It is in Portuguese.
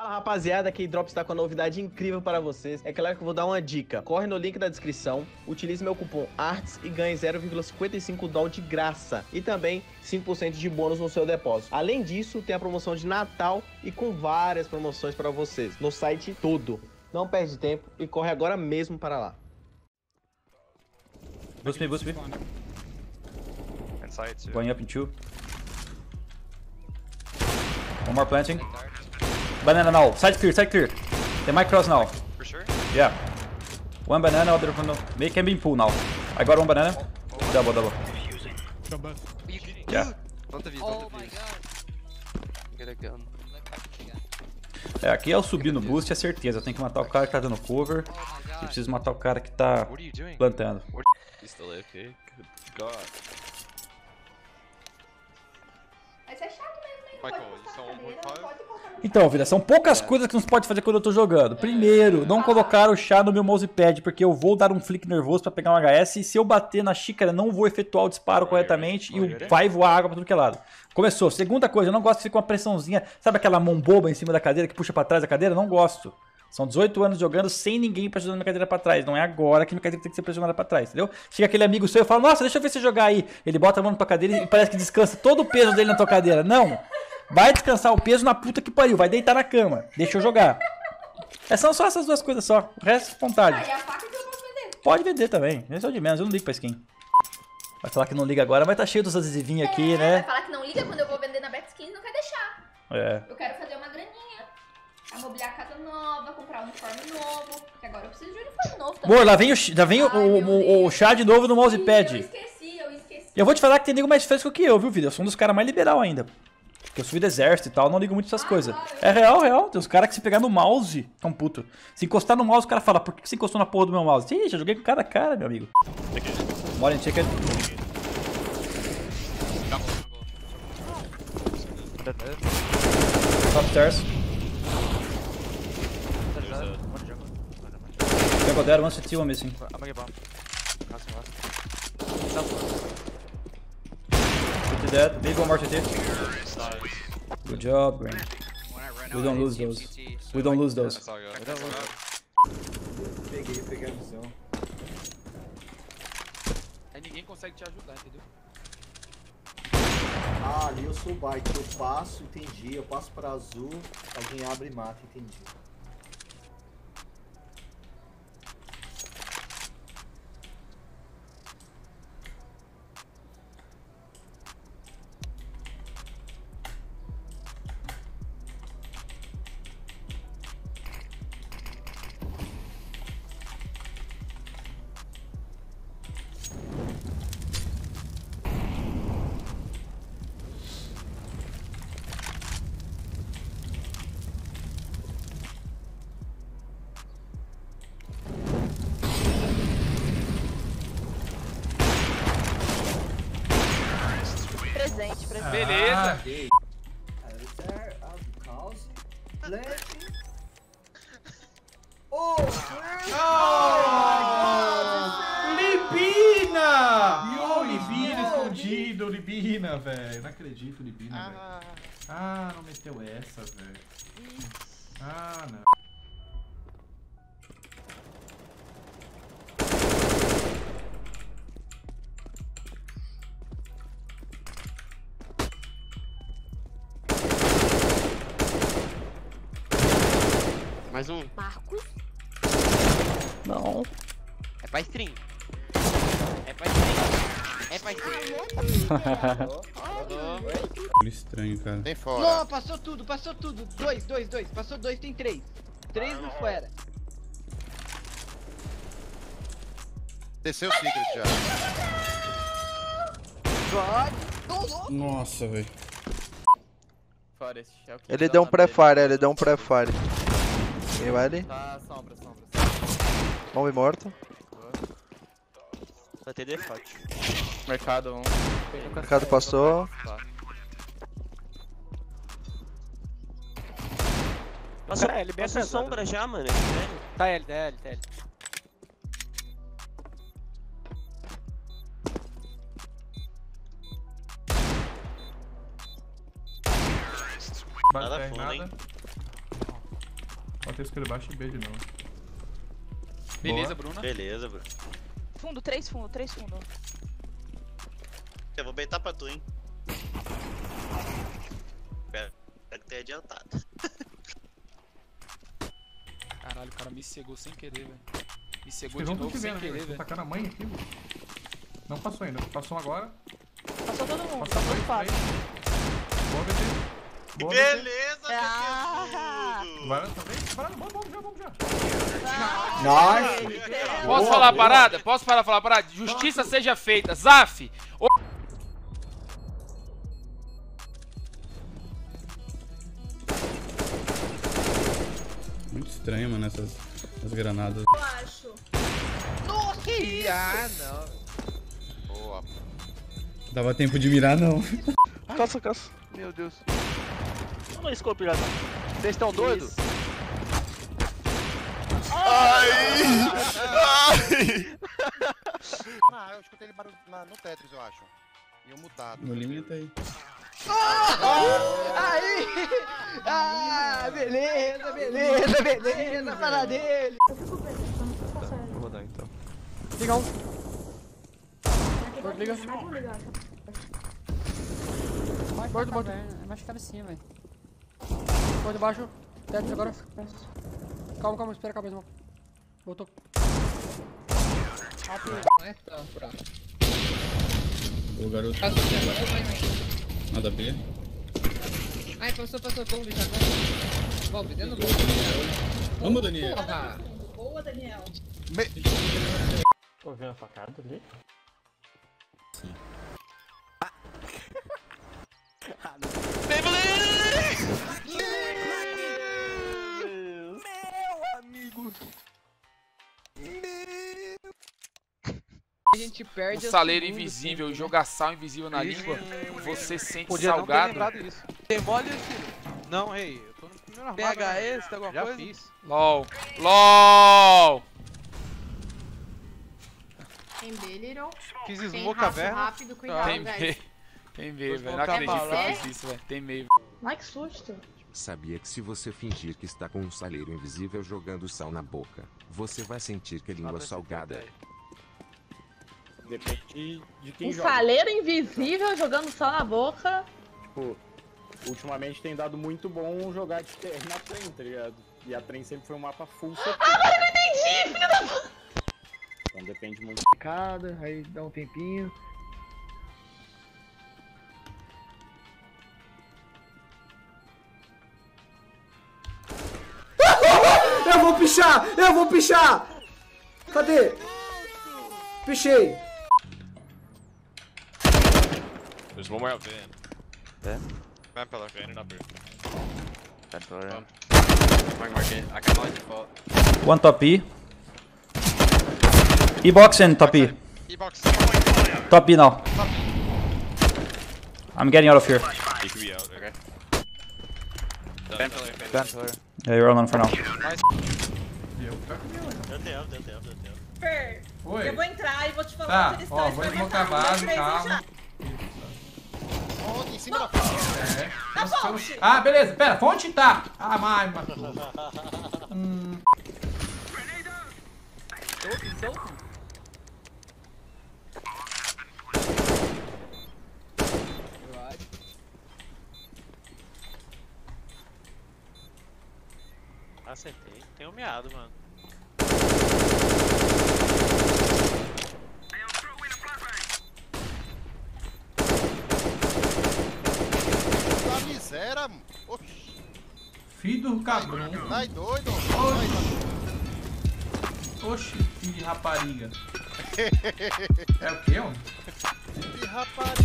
Fala rapaziada, que Drops está com uma novidade incrível para vocês. É claro que eu vou dar uma dica. Corre no link da descrição, utilize meu cupom ARTS e ganhe 0,55 dólar de graça. E também 5% de bônus no seu depósito. Além disso, tem a promoção de Natal e com várias promoções para vocês no site todo. Não perde tempo e corre agora mesmo para lá. Boost me, boost me. Inside too. Going up in 2. One more planting. Banana now. Side clear, side clear. They might cross now. For sure? Yeah. One banana, other one. They can be in pool now. I got one banana. Double, double. Yeah. Don't have you, Oh don't my have god. Get a gun. É, aqui é o subir no boost, é certeza. Eu tenho que matar o cara que tá dando cover. Oh my E god. preciso matar o cara que tá What are you doing? plantando. He's still AFK? Good God. Mas é chato mesmo, hein? Michael, Pode you postar saw na cadeira, 1.5? não pode postar no Então, vida, são poucas coisas que não se pode fazer quando eu tô jogando. Primeiro, não colocar o chá no meu mousepad, porque eu vou dar um flick nervoso pra pegar um HS e se eu bater na xícara, não vou efetuar o disparo corretamente e vai voar água pra tudo que é lado. Começou. Segunda coisa, eu não gosto de ficar com uma pressãozinha, sabe aquela mão boba em cima da cadeira que puxa pra trás da cadeira? Não gosto. São 18 anos jogando sem ninguém pressionando minha cadeira pra trás. Não é agora que minha cadeira tem que ser pressionada pra trás, entendeu? Chega aquele amigo seu e fala, nossa, deixa eu ver você jogar aí. Ele bota a mão na tua cadeira e parece que descansa todo o peso dele na tua cadeira. Não! Vai descansar o peso na puta que pariu. Vai deitar na cama. Deixa eu jogar. São só essas duas coisas só. O resto, vontade. Ah, e a faca que eu posso vender. Pode vender também. Esse é o de menos. Eu não ligo pra skin. Vai falar que não liga agora, mas tá cheio dos adesivinhos aqui, Vai né? falar que não liga quando eu vou vender na Backskin, não quer deixar. É. Eu quero fazer uma graninha, amobiliar a casa nova, comprar um uniforme novo. Que agora eu preciso de uniforme novo também. Amor, lá vem o chá de novo no Eu mousepad. esqueci. Eu vou te falar que tem nego mais fresco que eu, viu, vida? Eu sou um dos caras mais liberal ainda. Porque eu sou do exército e tal, não ligo muito pra essas coisas. É real, real. Tem uns caras que se pegar no mouse, é um puto. Se encostar no mouse, o cara fala, por que você encostou na porra do meu mouse? Ih, já joguei com cada cara, meu amigo. Bora em chicken. Top stairs. Jungle dead, one CT, one missing. I'm gonna get bomb. CT dead, maybe one more CT. Good job, Green. We don't lose those. We don't lose those. That's all good. Peguei a visão. Aí ninguém consegue te ajudar, entendeu? Ah, ali eu sou o bike, eu passo, entendi. Eu passo pra azul, alguém abre e mata, entendi. Presente. Beleza. There are the cows planting. Oh! Libina! Ô, Libina escondido, Libina, velho. Não acredito, Libina, velho. Ah, não meteu essa, velho. Ah, não. Mais um. Marcos? Não. É pra stream. É pra stream. É pra stream. Estranho, cara. Tem fora. Não, passou tudo, passou tudo. Dois. Passou dois, tem três. Três no fora. Desceu o secret já. Nossa, velho. Fora esse shell. Ele deu um pré-fire, ele deu um pré-fire. Quem vai ali? Tá, sombra. Bomb morto. Vai ter default. Mercado 1. Mercado passou. Passou L, bem essa sombra já, mano. Tá L. Nada fundo, hein? Tem escuro baixo e B de novo. Beleza, Boa. Bruna. Beleza, bro. Fundo, 3 fundo, 3 fundo. Eu vou beitar pra tu, hein. Espero que tenha adiantado. Caralho, o cara me cegou sem querer, velho. Me cegou Vocês de vão novo sem vendo, querer, velho. Tô velho. tacando a mãe aqui, velho. Não passou ainda. Passou agora. Passou todo mundo, Passou passou dois, 4. Boa, BT. Boa, Beleza, Ah! Vai, também? Vamos já. Nice! Posso falar a parada? Posso falar a parada? Justiça seja feita. Zaf! Muito estranho, mano, essas granadas. Eu acho. Nossa, que isso? Ah, não. Boa. Dava tempo de mirar, não. Caça. Meu Deus. Toma scope já. Vocês estão doidos? Ah, eu escutei ele barulho no Tetris, eu acho. E eu mutado. No limite aí. Aí! Ah, beleza, para dele. Vou dar então. Liga um. Liga. Bordo. É mais cabecinha, velho. Bordo baixo. Teto agora. Calma, espera a cabeça. Voltou. O garoto. Nada B. Ai, passou, bomba já. Bomba, dentro do Vamos, Daniel. Boa, Daniel. Tô vendo a facada ali. Sim. Meu amigo. A gente perde O saleiro invisível, jogação invisível na língua. Você sente salgado. Tem mole, filho? Não, rei. Eu tô no primeiro armário. PHS, tem alguma coisa? Já fiz. LOL. Tem B, Little. Fiz Tem smoke raço caverna. rápido, cuidado, Tem guys. meio. Tem meio, velho. Não colocar acredito que bala. eu fiz isso, velho. Tem meio. Ai, que susto. Sabia que se você fingir que está com um saleiro invisível jogando sal na boca, você vai sentir que a língua é salgada. Depende de quem Um joga. saleiro invisível jogando sal na boca. Tipo, ultimamente tem dado muito bom jogar de TR na trem, tá ligado? E a trem sempre foi um mapa full CT. Agora eu não entendi, filho da puta. Então depende muito. Cada, aí dá um tempinho. Eu vou pichar! Cadê? Pichei! There's one more out van. Yeah? Man pillar, van and upper. Bad pillar. Mark it. I can only default. One top E. E-box and top E. E-box. Top B now. I'm getting out of here. He could be out. Okay. Van pillar. Bad pillar. Yeah, you're alone for now. Deu tempo. Fer, Oi. eu vou entrar e vou te falar Tá, onde eles ó, estão. vou Eles deslocar a vão entrar, base, um, dois, três, calma. já. Onde? Em cima da ponte. É. Na ponte. Ah, beleza. Pera, fonte tá. Ah, mas matou. Acertei. Tem um meado, mano. Da miséria, mano. Oxi. Filho do cabrão. Tá doido? Oxi, filho de rapariga. É o que, homem? Que rapariga.